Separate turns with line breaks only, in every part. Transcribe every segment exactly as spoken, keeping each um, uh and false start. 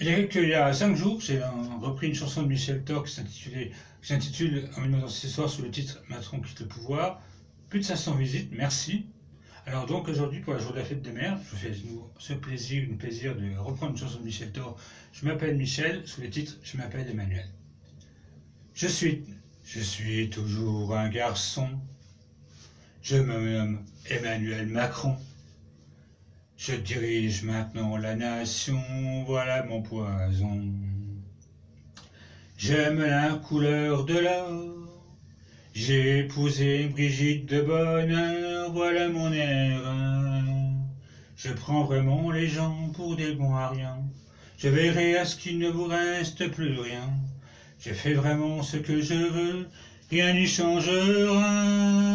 Il y a, quelques, il y a cinq jours, j'ai repris une chanson de Michel Thor qui s'intitule En même temps ce soir sous le titre Macron quitte le pouvoir. Plus de cinq cents visites, merci. Alors donc aujourd'hui pour la journée de la fête des mères, je vous fais ce plaisir, une plaisir de reprendre une chanson de Michel Thor. Je m'appelle Michel, sous le titre Je m'appelle Emmanuel. Je suis, je suis toujours un garçon. Je me nomme Emmanuel Macron. Je dirige maintenant la nation, voilà mon poison. J'aime la couleur de l'or, j'ai épousé Brigitte de Bonheur, voilà mon erreur. Je prends vraiment les gens pour des bons à rien, je verrai à ce qu'il ne vous reste plus rien. J'ai fait vraiment ce que je veux, rien n'y changera.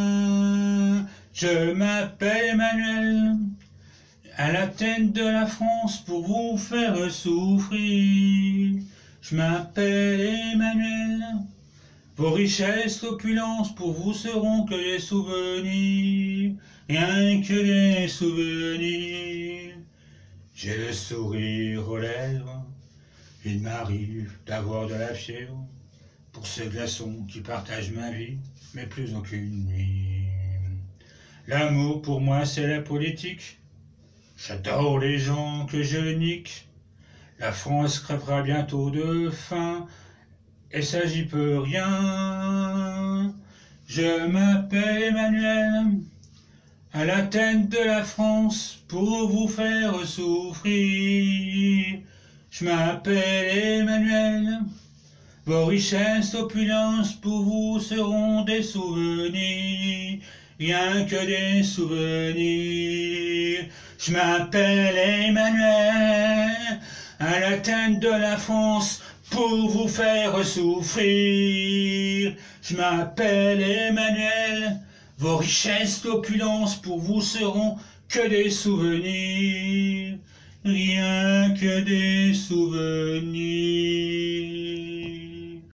Je m'appelle Emmanuel, à la tête de la France pour vous faire souffrir. Je m'appelle Emmanuel, vos richesses, opulences pour vous seront que des souvenirs, rien que des souvenirs. J'ai le sourire aux lèvres, il m'arrive d'avoir de la fièvre pour ce glaçon qui partage ma vie, mais plus aucune nuit. L'amour pour moi c'est la politique. J'adore les gens que je nique. La France crèvera bientôt de faim, et ça j'y peux rien. Je m'appelle Emmanuel, à la tête de la France, pour vous faire souffrir. Je m'appelle Emmanuel, vos richesses, opulences pour vous seront des souvenirs, rien que des souvenirs. Je m'appelle Emmanuel, à la tête de la France, pour vous faire souffrir. Je m'appelle Emmanuel, vos richesses, l'opulence pour vous seront que des souvenirs, rien que des souvenirs.